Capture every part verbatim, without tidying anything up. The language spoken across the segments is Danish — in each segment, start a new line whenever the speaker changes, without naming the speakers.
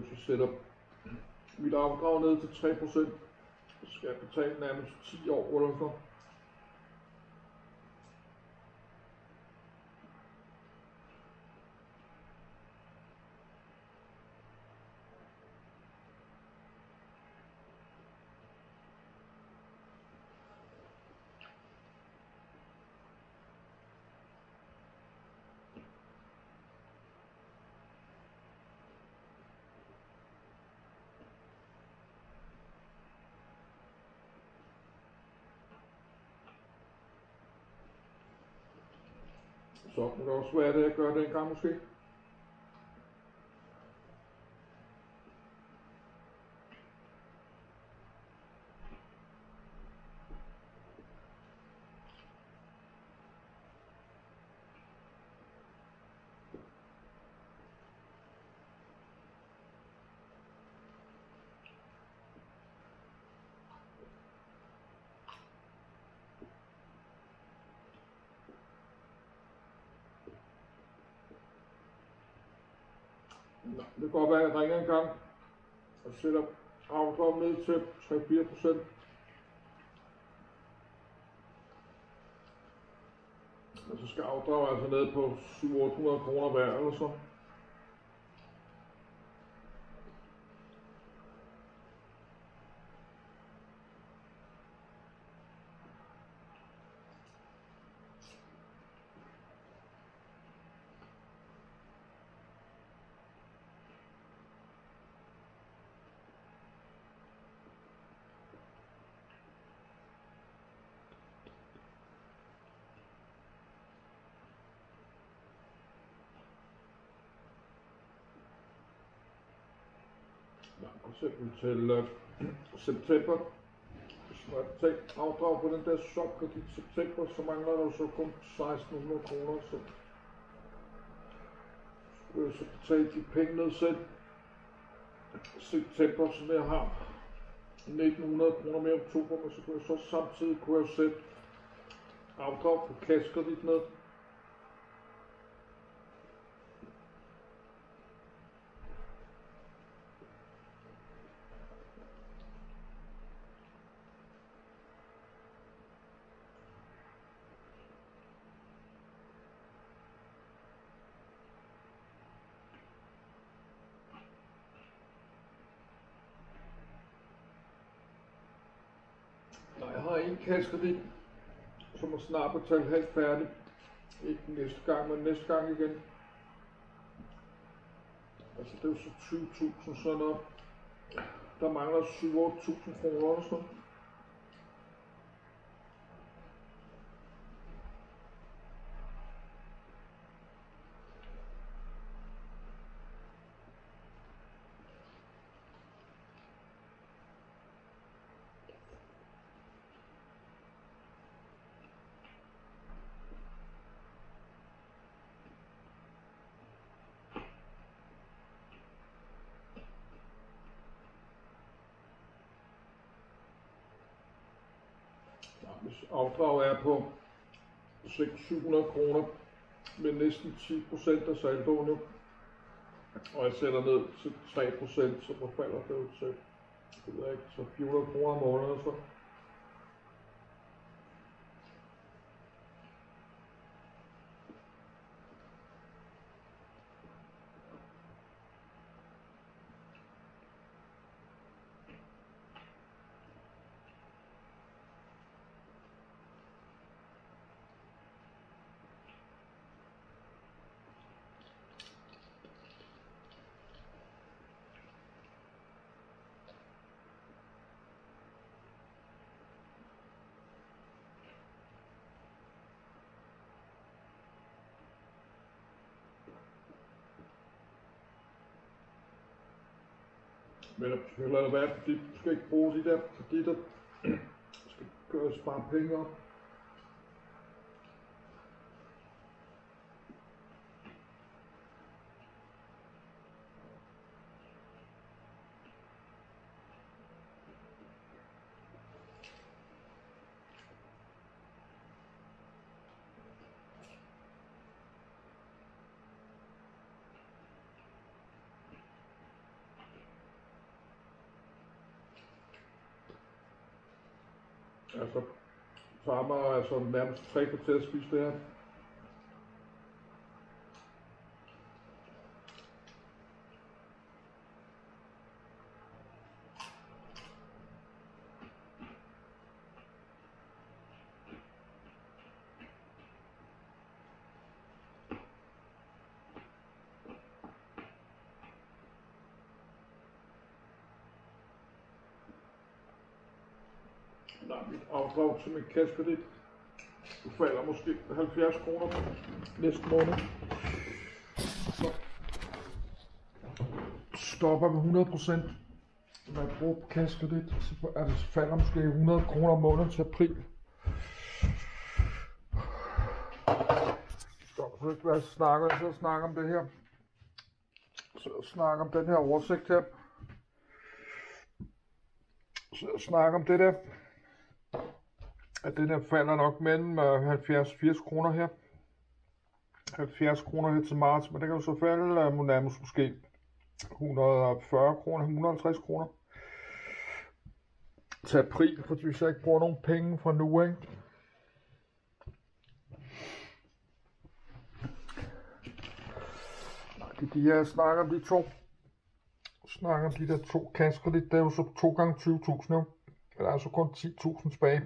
Hvis jeg sætter mit afdrag ned til tre procent, så skal jeg betale nærmest ti år eller sådan noget. Så det kan også være det, jeg gør dengang måske. Nå, det kan godt være, at jeg ringer en gang og sætter afdrag ned til tre til fire procent. Og så skal afdraget altså ned på syv hundrede til otte hundrede kroner hver eller så. For eksempel til uh, september, hvis man har betalt afdrag på den der shopkredit september, så mangler der så kun seksten hundrede kroner. Så skulle jeg så betale de penge ned selv september, som jeg har nitten hundrede kroner mere i oktober, men så kunne jeg så samtidig kunne jeg sætte afdrag på kassekredit ned. Jeg har en kassekredit, som er snart betalt helt færdig. Ikke næste gang, men næste gang igen. Altså det er jo så tyve tusind, så når der mangler syv til otte tusind kroner og sådan noget. Hvis afdraget er på seks til syv hundrede kroner med næsten ti procent af saldoen nu, og jeg sætter ned til tre procent, så forfalder det jo til, det ved jeg ikke, så fire hundrede kroner om måneden. Så. Men du skal lade være, fordi du skal ikke bruge de der kreditter. Du skal gøre spare penge op. Altså, tager mig altså nærmest tre kvarter at spise det her. Nej, mit afdrag til min kassekredit falder måske halvfjerds kroner næste måned. Så stopper vi hundrede procent, når jeg bruger på kassekredit, så er det, falder måske hundrede kroner om måneden til april. Så vil jeg snakke, jeg så snakke om det her. Så snakke om den her oversigt her. Så jeg snakker om det der. At det der falder nok mellem halvfjerds og firs kroner her. halvfjerds kroner her til marts, men det kan jo så falde uh, nærmest måske et hundrede og fyrre kroner, et hundrede og halvtreds kroner til april, fordi hvis jeg ikke bruger nogen penge fra nu, ikke? Nej, det er de her, jeg snakker om de to. Jeg snakker om de der to kassekredit, det er jo så to gange tyve tusind nu. Der er altså kun ti tusind tilbage.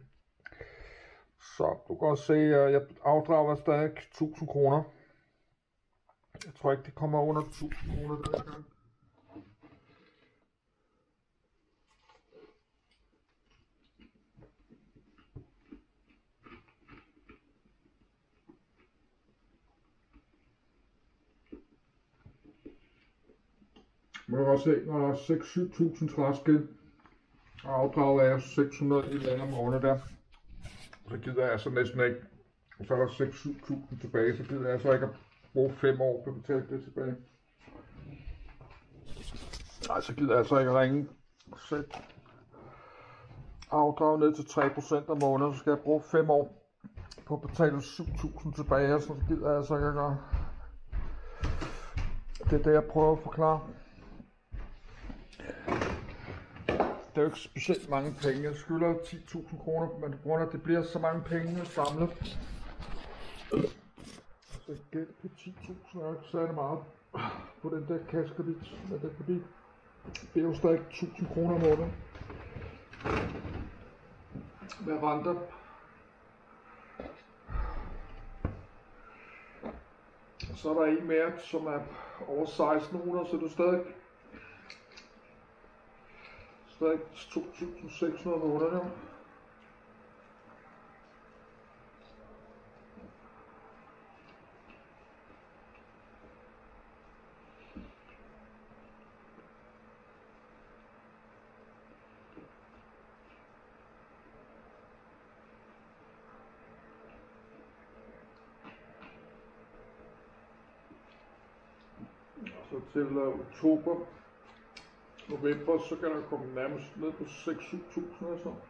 Så du kan også se, at jeg afdrager stadig tusind kroner. Jeg tror ikke, det kommer under tusind kroner den gang. Man kan også se, når der er seks til syv tusind træskilt, og afdraget er seks hundrede i eller om måned der. Så gider jeg altså næsten ikke. Og så er der seks til syv tusind tilbage, så gider jeg så ikke at bruge fem år på at betale det tilbage. Nej, så gider jeg altså ikke at ringe og sætte afdrag ned til tre procent om måneden, så skal jeg bruge fem år på at betale syv tusind tilbage, så gider jeg altså ikke at gøre. Det er det, jeg prøver at forklare. Det er jo ikke specielt mange penge. Jeg skylder ti tusind kroner, men på grund af, at det bliver så mange penge samlet. Så jeg gæld på ti tusind er ikke særlig meget på den der kassekredit. Men det er fordi, det er jo stadig tusind kroner om måneden. Med renter. Så er der en mere, som er over seksten hundrede, så det er stadig stadig to tusind seks hundrede om måneden. Så til uh, oktober, november, så kan der komme nærmest ned på seks til syv tusind og sådan.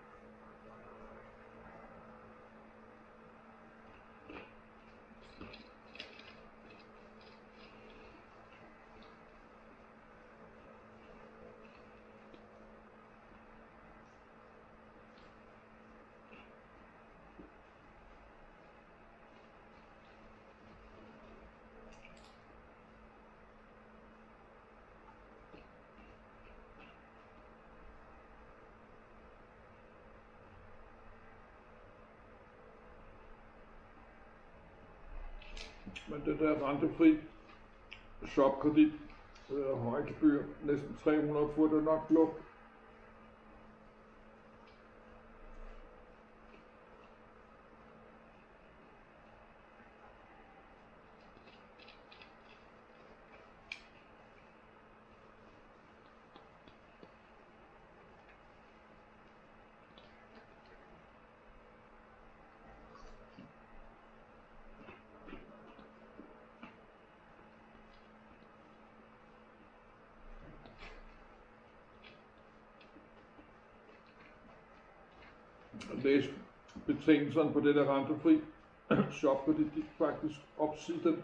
Men det der rentefri shopkredit, øh, højgebyr, næsten tre hundrede, får det nok lukket. Læs betingelserne på det der rentefri shopkredit, de faktisk opsige dem.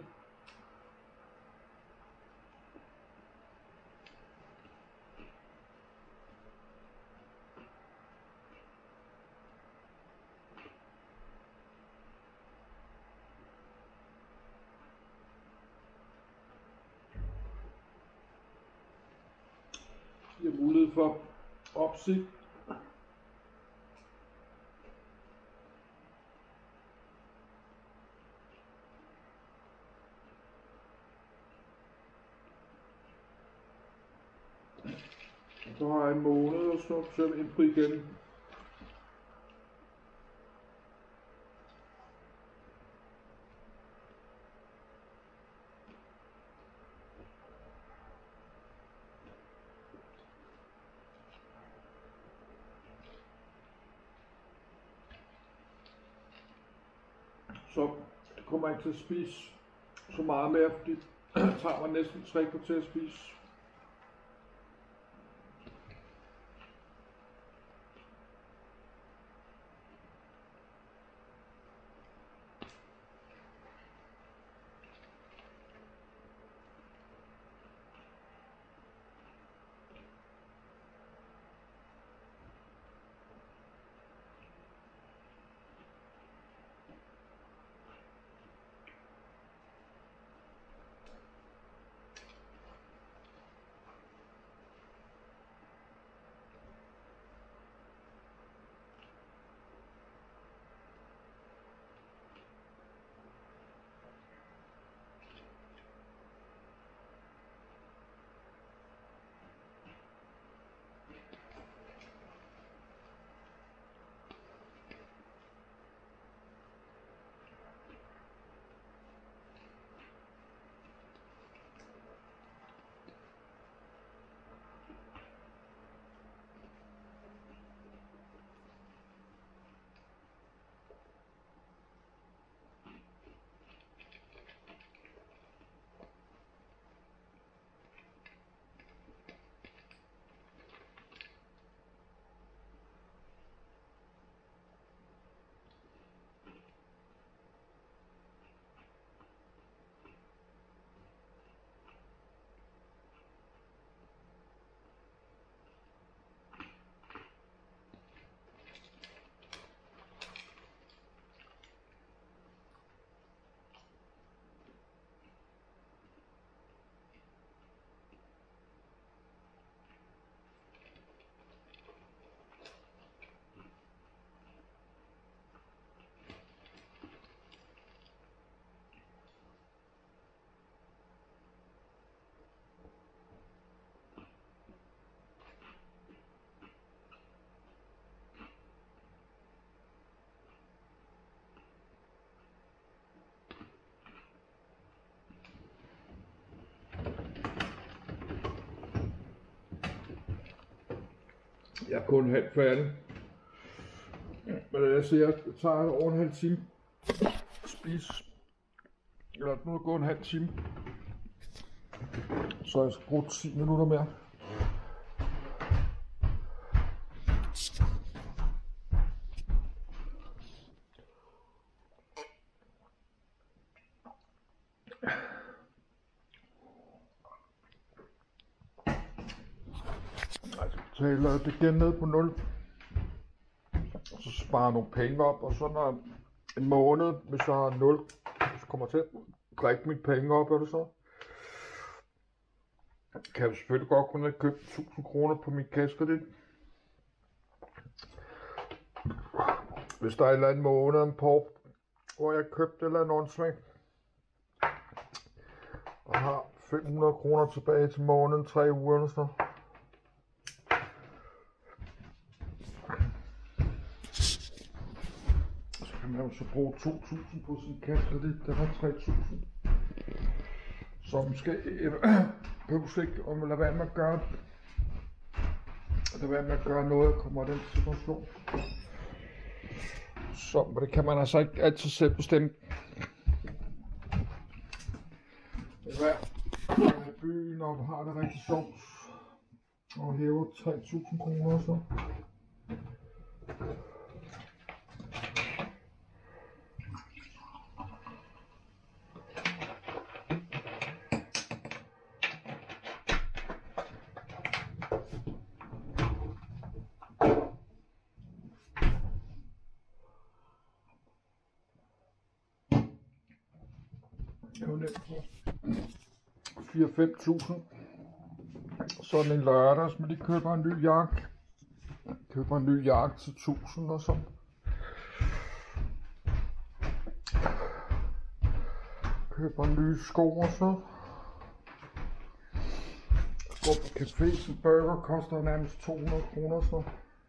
mulighed for opsigt. Så har jeg en måned, og så ser vi ind på igen. Så kommer jeg ikke til at spise så meget mere, fordi det tager mig næsten tre kvarter at spise. Jeg er kun halvt færdig. Men jeg siger, at det tager over en halv time at spise. Eller nu er det gået en halv time. Så jeg skal bruge ti minutter mere. Taler det igen ned på nul. Og så sparer nogle penge op, og så når en måned, hvis jeg har nul, så kommer jeg til at drikke mine penge op, er det så? Kan jeg selvfølgelig godt kunne have købt tusind kroner på min kassekredit. Hvis der er en eller anden måned en på, hvor jeg købte eller en åndssvagt, og har fem hundrede kroner tilbage til måneden, tre uger eller sådan. Man kan så bruge to tusind på sin kassekredit, der var tre tusind. Så måske behøver ikke om at lade være med at gøre, lade være med at gøre noget, kommer den situation. Så men det kan man altså ikke altid selv bestemme. Hver i byen og har det rigtig sjovt og hæver tre tusind kroner så. fire til fem tusind, sådan en lørdags, men de køber en ny jakke. Køber en ny jakke til tusind og sådan. Køber nye sko og så. Går på café, så burger koster nærmest to hundrede kroner så.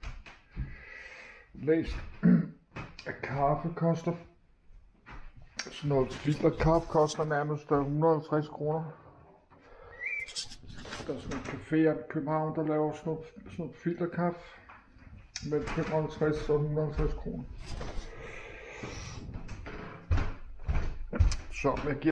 Læs at kaffe koster. Sådan noget filterkaffe koster nærmest et hundrede og halvtreds kroner. Der er sådan en café i København, der laver sådan noget, sådan noget filterkaffe. Med fem hundrede og halvtreds og et hundrede og halvtreds kroner. Så jeg giver